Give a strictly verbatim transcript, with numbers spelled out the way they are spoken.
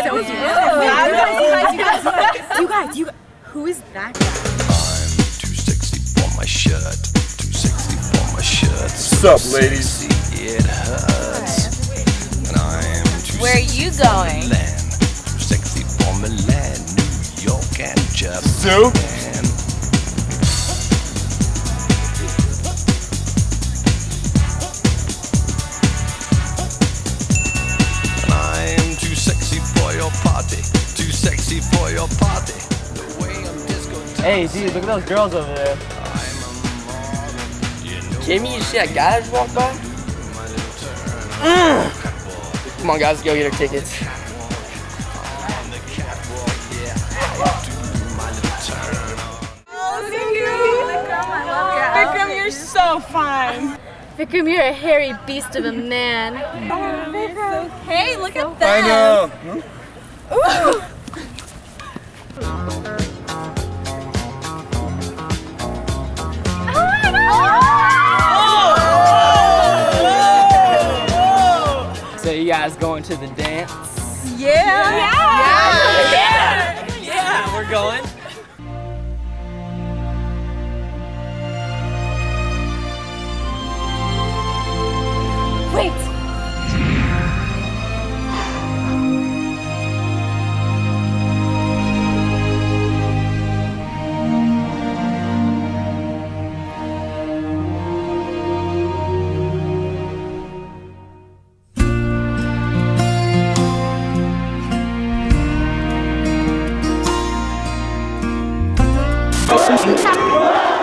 That was really bad. You guys, you guys, you guys, you guys, who is that guy? I'm too sexy for my shirt. Too sexy for my shirt. What's up, ladies? It hurts. And I'm too Where are you going? for Milan. Too sexy for Milan, New York, and Japan. Sue? And I'm too sexy for your party. Too sexy for your party. The way I'm disco. Hey, dude, look at those girls over there. Jamie, you see that guy just walk by? Mm. Come on, guys, go get our tickets. Vikram, you're so fine. Vikram, you're a hairy beast of a man. Oh, Vikram. Hey, look at that. I know. Ooh. So you guys going to the dance? Yeah. Yeah. Yeah, yeah we're going. Wait! Yeah.